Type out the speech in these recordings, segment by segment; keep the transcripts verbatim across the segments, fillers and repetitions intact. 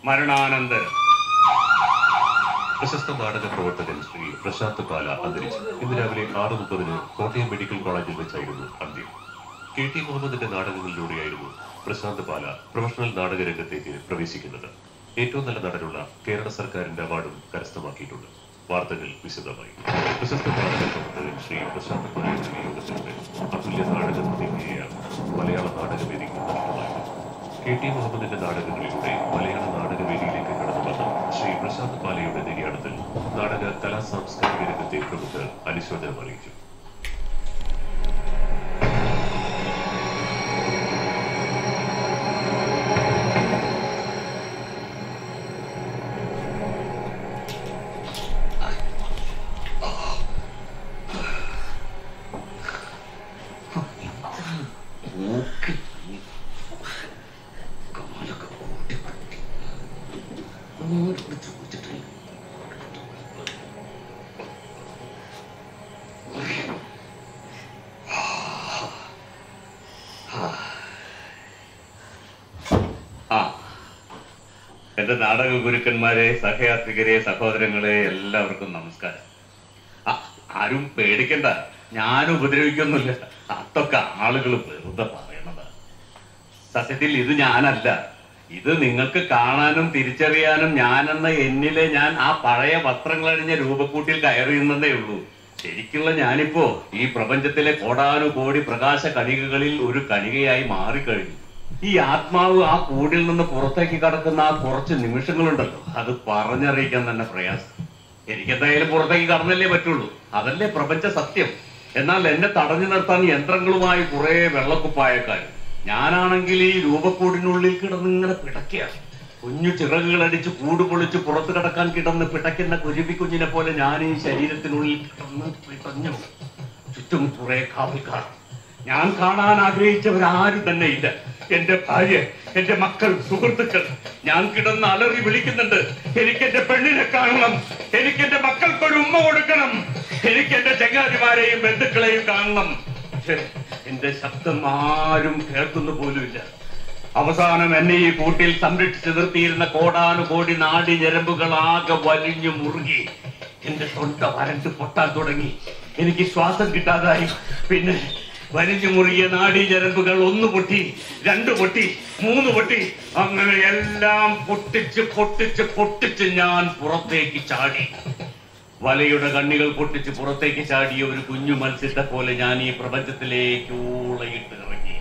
മരണാനന്തരം. പ്രശസ്ത നാടക പ്രവർത്തകൻ ശ്രീ പ്രശാന്ത് പാല അന്തരിച്ചു. ഇന്ന് രാവിലെ ആറ് മുപ്പതിന് കോട്ടയം മെഡിക്കൽ കോളേജിൽ വെച്ചായിരുന്നു അന്ത്യം. കെ ടി മുഹമ്മദിന്റെ നാടകങ്ങളിലൂടെയായിരുന്നു പ്രശാന്ത് പാല പ്രൊഫഷണൽ നാടകരംഗത്തേക്ക് പ്രവേശിക്കുന്നത്. ഏറ്റവും നല്ല നടനുള്ള കേരള സർക്കാരിന്റെ അവാർഡും കരസ്ഥമാക്കിയിട്ടുണ്ട്. വാർത്തകൾ വിശദമായി. പ്രശസ്ത നാടക പ്രവർത്തകൻ ശ്രീ പ്രശാന്ത് പാലയുടെ വിയോഗത്തിന്റെ അതുല്യ നാടക പ്രതിഭയാണ് മലയാള നാടകവേദിക്ക് നഷ്ടമായത്. കെ ടി മുഹമ്മദിന്റെ നാടകങ്ങളിലൂടെ മലയാള നാടകവേദിയിലേക്ക് കടന്നുവന്ന ശ്രീ പ്രശാന്ത് പാലയുടെ നിര്യാണത്തിൽ നാടക കലാ സാംസ്കാരിക രംഗത്തെ പ്രമുഖർ അനുശോചനം അറിയിച്ചു. എന്റെ നാടക ഗുരുക്കന്മാരെ, സഹയാത്രികരെ, സഹോദരങ്ങളെ, എല്ലാവർക്കും നമസ്കാരം. ആരും പേടിക്കണ്ട, ഞാൻ ഉപദ്രവിക്കൊന്നുമില്ല. അതൊക്കെ ആളുകൾ വെറുതെ പറയണതാ. സത്യത്തിൽ ഇത് ഞാനല്ല. ഇത് നിങ്ങൾക്ക് കാണാനും തിരിച്ചറിയാനും ഞാനെന്ന എന്നിലെ ഞാൻ ആ പഴയ വസ്ത്രങ്ങളണിഞ്ഞ രൂപക്കൂട്ടിൽ കയറിയുന്നതേ ഉള്ളൂ. ശരിക്കുള്ള ഞാനിപ്പോ ഈ പ്രപഞ്ചത്തിലെ കോടാനുകോടി പ്രകാശ കണികകളിൽ ഒരു കണികയായി മാറിക്കഴിഞ്ഞു. ഈ ആത്മാവ് ആ കൂടിൽ നിന്ന് പുറത്തേക്ക് കടക്കുന്ന ആ കുറച്ച് നിമിഷങ്ങളുണ്ടല്ലോ, അത് പറഞ്ഞറിയിക്കാൻ തന്നെ പ്രയാസം. എനിക്കെന്തായാലും പുറത്തേക്ക് കടന്നല്ലേ പറ്റുള്ളൂ. അതല്ലേ പ്രപഞ്ച സത്യം. എന്നാൽ എന്നെ തടഞ്ഞു നിർത്താൻ യന്ത്രങ്ങളുമായി കുറെ വെള്ളക്കുപ്പായക്കാർ. ഞാനാണെങ്കിൽ ഈ രൂപക്കൂടിനുള്ളിൽ കിടന്നിങ്ങനെ പിടയ്ക്കുകയാണ്. കുഞ്ഞു ചിറകുകളടിച്ച് കൂട് പൊളിച്ച് പുറത്തു കിടക്കാൻ കിടന്ന് പിടയ്ക്കുന്ന കുരുവി കുഞ്ഞിനെ പോലെ ഞാൻ ഈ ശരീരത്തിനുള്ളിൽ കിടന്ന് പിടഞ്ഞു. ചുറ്റും കുറെ കാവൽക്കാർ. ഞാൻ കാണാൻ ആഗ്രഹിച്ചവരാരും തന്നെ ഇല്ല. എന്റെ ഭാര്യ, എന്റെ മക്കൾ, സുഹൃത്തുക്കൾ. ഞാൻ കിടന്ന് അലറി വിളിക്കുന്നുണ്ട്, എനിക്ക് എന്റെ പെണ്ണിനെ കാണണം, എനിക്ക് എന്റെ മക്കൾക്കൊരു ഉമ്മ കൊടുക്കണം, എനിക്ക് എന്റെ ചങ്ങാതിമാരെയും ബന്ധുക്കളെയും കാണണം. പക്ഷെ എന്റെ ശബ്ദം ആരും കേൾക്കുന്ന പോലുമില്ല. അവസാനം എന്നെ ഈ കൂട്ടിൽ സംരക്ഷിച്ചു നിർത്തിയിരുന്ന കോടാനുകോടി നാടി ഞരമ്പുകൾ ആകെ വലിഞ്ഞു മുറുകി. എന്റെ തൊണ്ട വരണ്ട് പൊട്ടാൻ തുടങ്ങി. എനിക്ക് ശ്വാസം കിട്ടാതായി. പിന്നെ വലിഞ്ഞു മുറുകിയ നാഡീ ഞരമ്പുകൾ ഒന്ന് പൊട്ടി, രണ്ട് പൊട്ടി, മൂന്ന് പൊട്ടി. അങ്ങനെ എല്ലാം പൊട്ടിച്ച് പൊട്ടിച്ച് പൊട്ടിച്ച് ഞാൻ പുറത്തേക്ക് ചാടി. വലയുടെ കണ്ണികൾ പൊട്ടിച്ച് പുറത്തേക്ക് ചാടിയ ഒരു കുഞ്ഞു മത്സ്യത്തെ പോലെ ഞാൻ ഈ പ്രപഞ്ചത്തിലേക്ക് ഊളയിട്ട് ഇറങ്ങി.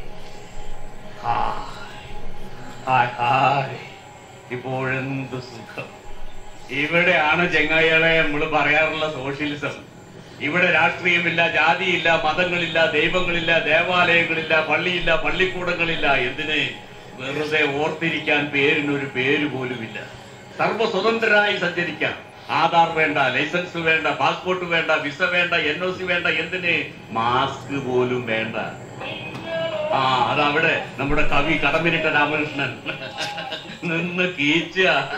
ഇപ്പോഴെന്ത് സുഖം. ഇവിടെയാണ് ചെങ്ങായികളെ നമ്മൾ പറയാറുള്ള സോഷ്യലിസം. ഇവിടെ രാഷ്ട്രീയമില്ല, ജാതിയില്ല, മതങ്ങളില്ല, ദൈവങ്ങളില്ല, ദേവാലയങ്ങളില്ല, പള്ളിയില്ല, പള്ളിക്കൂടങ്ങളില്ല. എന്തിന്? വെറുതെ ഓർത്തിരിക്കാൻ പേരിനൊരു പേര് പോലുമില്ല. സർവ്വസ്വതന്ത്രരായി സഞ്ചരിക്കാം. ആധാർ വേണ്ട, ലൈസൻസ് വേണ്ട, പാസ്പോർട്ട് വേണ്ട, വിസ വേണ്ട, എൻ ഒ സി വേണ്ട. എന്തിന്? മാസ്ക് പോലും വേണ്ട. ആ അതവിടെ നമ്മുടെ കവി കടമ്പിനിട്ട രാമകൃഷ്ണൻ നിന്ന് കീച്ച.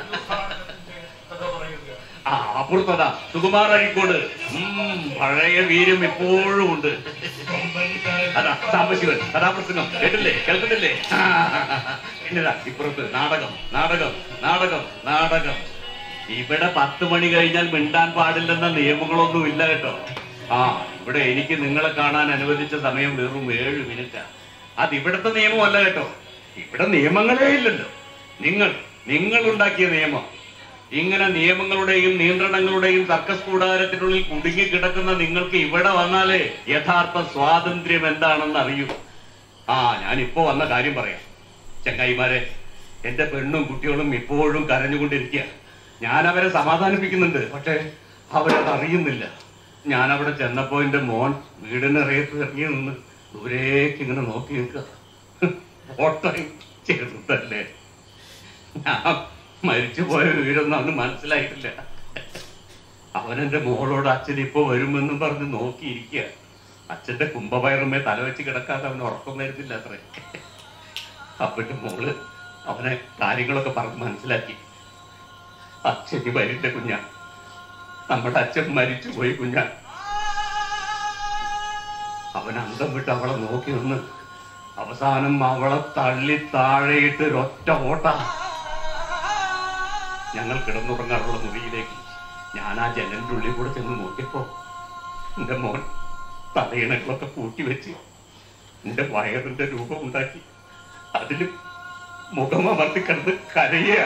ആ അപ്പുറത്തതാ സുകുമാർ അഴീക്കോട്. ഉം പഴയ വീര്യം ഇപ്പോഴും ഉണ്ട്. അതാ സാംബശിവൻ കഥാപ്രസംഗം കേട്ടില്ലേ, കേൾക്കുന്നില്ലേ? പിന്നെതാ ഇപ്പുറത്ത് നാടകം, നാടകം, നാടകം, നാടകം. ഇവിടെ പത്ത് മണി കഴിഞ്ഞാൽ മിണ്ടാൻ പാടില്ലെന്ന നിയമങ്ങളൊന്നും ഇല്ല കേട്ടോ. ആ ഇവിടെ എനിക്ക് നിങ്ങളെ കാണാൻ അനുവദിച്ച സമയം വെറും ഏഴ് മിനിറ്റാ. അത് ഇവിടുത്തെ നിയമമല്ല കേട്ടോ. ഇവിടെ നിയമങ്ങളേ ഇല്ലല്ലോ. നിങ്ങൾ നിങ്ങൾ ഉണ്ടാക്കിയ നിയമം. ഇങ്ങനെ നിയമങ്ങളുടെയും നിയന്ത്രണങ്ങളുടെയും സർക്കസ് കൂടാരത്തിനുള്ളിൽ കുടുങ്ങി കിടക്കുന്ന നിങ്ങൾക്ക് ഇവിടെ വന്നാലേ യഥാർത്ഥ സ്വാതന്ത്ര്യം എന്താണെന്ന് അറിയൂ. ആ ഞാനിപ്പോ വന്ന കാര്യം പറയാം. ചങ്ങായിമാരെ, എന്റെ പെണ്ണും കുട്ടികളും ഇപ്പോഴും കരഞ്ഞുകൊണ്ടിരിക്കുക. ഞാൻ അവരെ സമാധാനിപ്പിക്കുന്നുണ്ട്, പക്ഷെ അവരത് അറിയുന്നില്ല. ഞാൻ അവിടെ ചെന്നപ്പോ എന്റെ മോൻ വീടിനറിയത്ത് ഇറങ്ങി നിന്ന് ദൂരേക്ക് ഇങ്ങനെ നോക്കി നിൽക്കുക. ഓട്ടം ചെറുതല്ലേ. ഞാൻ മരിച്ചുപോയ വീടൊന്നും അവന് മനസ്സിലായിട്ടില്ല. അവനെന്റെ മോളോട് അച്ഛൻ ഇപ്പൊ വരുമെന്നും പറഞ്ഞ് നോക്കിയിരിക്കുക. അച്ഛന്റെ കുംഭപയറുമേ തലവെച്ച് കിടക്കാതെ അവന് ഉറക്കം വരുന്നില്ല അത്രേ. അപ്പന്റെ മോള് അവനെ കാര്യങ്ങളൊക്കെ പറഞ്ഞ് മനസ്സിലാക്കി. അച്ഛന് വരില്ല കുഞ്ഞ, നമ്മുടെ അച്ഛൻ മരിച്ചുപോയി കുഞ്ഞ. അവൻ അന്തം വിട്ട് അവളെ നോക്കി നിന്ന് അവസാനം അവളെ തള്ളി താഴെയിട്ട് ഒരൊറ്റ ഓട്ട. ഞങ്ങൾ കിടന്നുറങ്ങാറുള്ള മുറിയിലേക്ക് ഞാൻ ആ ജനലിന്റെ ഉള്ളിൽ കൂടെ ചെന്ന് നോക്കിയപ്പോ എന്റെ മോൻ തലയിണകളൊക്കെ കൂട്ടിവെച്ച് എന്റെ വയറിന്റെ രൂപം ഉണ്ടാക്കി അതില് മുഖമർത്തി കിടന്ന് കരയുക.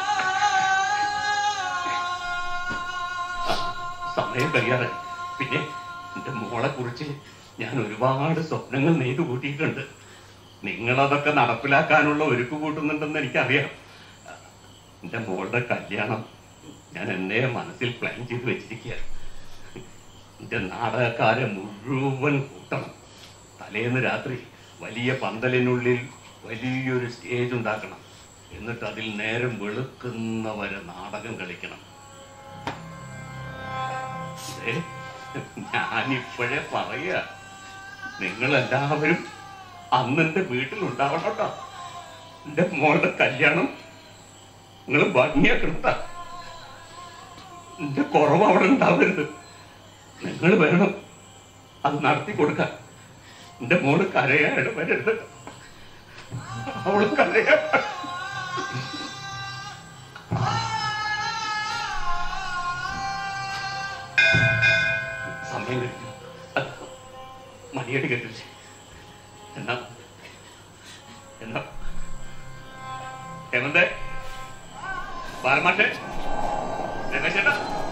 സമയം കഴിയാതെ പിന്നെ എന്റെ മോളെ കുറിച്ച് ഞാൻ ഒരുപാട് സ്വപ്നങ്ങൾ നെയ്തു കൂട്ടിയിട്ടുണ്ട്. നിങ്ങളതൊക്കെ നടപ്പിലാക്കാനുള്ള ഒരുക്കു കൂട്ടുന്നുണ്ടെന്ന് എനിക്കറിയാം. എന്റെ മോളുടെ കല്യാണം ഞാൻ എന്നെ മനസ്സിൽ പ്ലാൻ ചെയ്ത് വെച്ചിരിക്കുക. എന്റെ നാടകക്കാരെ മുഴുവൻ കൂട്ടണം. തലേന്ന് രാത്രി വലിയ പന്തലിനുള്ളിൽ വലിയൊരു സ്റ്റേജ് ഉണ്ടാക്കണം. എന്നിട്ട് അതിൽ നേരം വെളുക്കുന്നവരെ നാടകം കളിക്കണം. ഞാനിപ്പോഴേ പറയുക, നിങ്ങളെല്ലാവരും അന്ന് എന്റെ വീട്ടിലുണ്ടാവണം കേട്ടോ. എന്റെ മോളുടെ കല്യാണം നിങ്ങൾ ഭംഗിയാക്കണ. എന്റെ കുറവ് അവിടെ ഉണ്ടാവരുത്. നിങ്ങൾ വേണം അത് നടത്തി കൊടുക്കാൻ. എന്റെ മോള് കരയായിട്ട് വരരുത്. അവള് കരയാ സമയം കഴിഞ്ഞു. മണിയടി കേട്ടില്ലേ? എന്നാ എന്നാ ഹേമന്തേ, ബാലമാഷേ, രമേശേട്ടാ,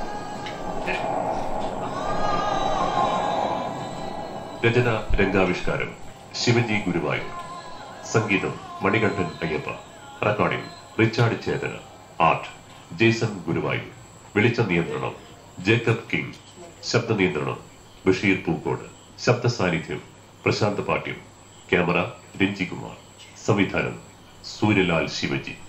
രചന രംഗാവിഷ്കാരം ശിവജി ഗുരുവായൂർ. സംഗീതം Manikandan Ayyappa. Recording Richard Chetana. Art Jason Guruvayur. വെളിച്ച നിയന്ത്രണം ജേക്കബ് കിങ്. ശബ്ദ നിയന്ത്രണം ബഷീർ പൂക്കോട്. ശബ്ദ സാന്നിധ്യം പ്രശാന്ത് പാട്യം. ക്യാമറ രഞ്ജികുമാർ. സംവിധാനം സൂര്യലാൽ ശിവജി.